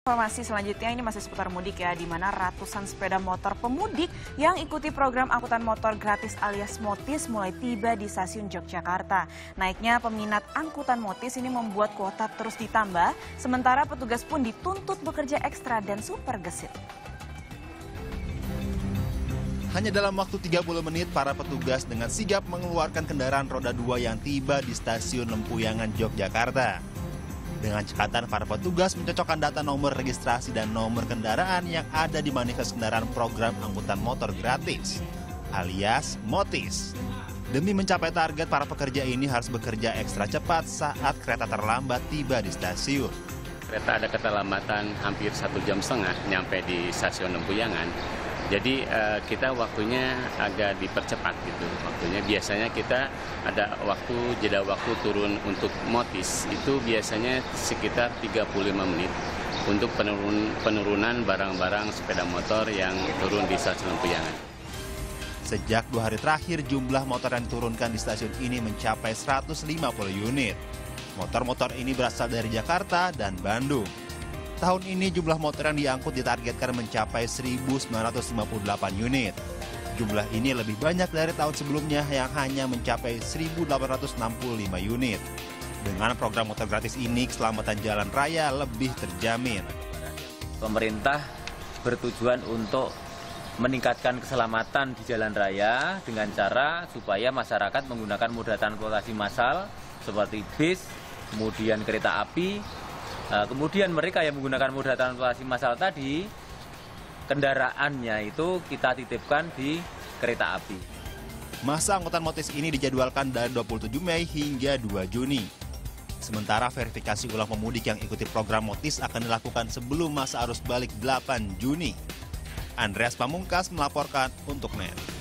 Informasi selanjutnya ini masih seputar mudik ya, di mana ratusan sepeda motor pemudik yang ikuti program angkutan motor gratis alias Motis mulai tiba di stasiun Yogyakarta. Naiknya peminat angkutan Motis ini membuat kuota terus ditambah, sementara petugas pun dituntut bekerja ekstra dan super gesit. Hanya dalam waktu 30 menit, para petugas dengan sigap mengeluarkan kendaraan roda 2 yang tiba di stasiun Lempuyangan, Yogyakarta. Dengan cekatan, para petugas mencocokkan data nomor registrasi dan nomor kendaraan yang ada di manifest kendaraan program angkutan motor gratis, alias Motis. Demi mencapai target, para pekerja ini harus bekerja ekstra cepat saat kereta terlambat tiba di stasiun. Kereta ada keterlambatan hampir 1,5 jam nyampe di stasiun Lempuyangan. Jadi kita waktunya agak dipercepat gitu. Waktunya biasanya kita ada jeda waktu turun untuk Motis itu biasanya sekitar 35 menit untuk penurunan barang-barang sepeda motor yang turun di stasiun Lempuyangan. Sejak 2 hari terakhir, jumlah motor yang diturunkan di stasiun ini mencapai 150 unit. Motor-motor ini berasal dari Jakarta dan Bandung. Tahun ini jumlah motor yang diangkut ditargetkan mencapai 1.958 unit. Jumlah ini lebih banyak dari tahun sebelumnya yang hanya mencapai 1.865 unit. Dengan program motor gratis ini, keselamatan jalan raya lebih terjamin. Pemerintah bertujuan untuk meningkatkan keselamatan di jalan raya dengan cara supaya masyarakat menggunakan moda transportasi massal seperti bis, kemudian kereta api. Kemudian mereka yang menggunakan moda transportasi massal tadi, kendaraannya itu kita titipkan di kereta api. Masa angkutan Motis ini dijadwalkan dari 27 Mei hingga 2 Juni. Sementara verifikasi ulang pemudik yang ikuti program Motis akan dilakukan sebelum masa arus balik 8 Juni. Andreas Pamungkas melaporkan untuk NET.